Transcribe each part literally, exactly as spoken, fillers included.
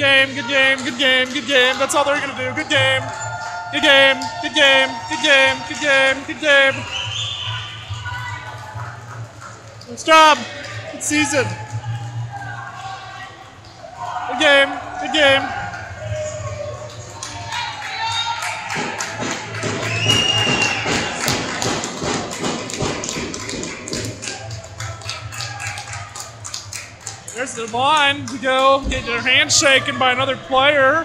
game, good game, good game, good game. That's all they're gonna do. Good game. Good game, good game, good game, good game, good game. Nice job. Good season. Good game, good game. There's the line to go get their hand shaken by another player.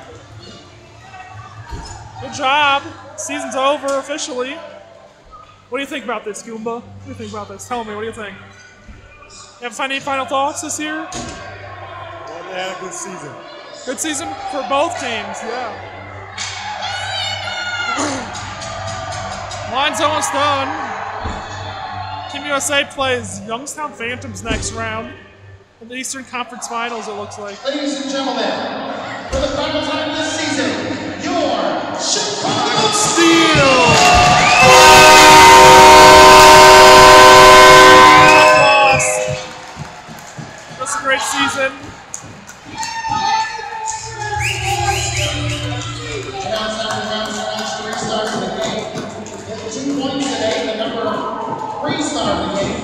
Good job. Season's over officially. What do you think about this, Goomba? What do you think about this? Tell me, what do you think? You have any final thoughts this year? Well, they had a good season. Good season for both teams, yeah. Line's almost done. Team U S A plays Youngstown Phantoms next round in the Eastern Conference Finals, it looks like. Ladies and gentlemen, for the final time this season, your Chicago Steel! That's a great season. Three starts in the game. Two points today, the number three star of the game.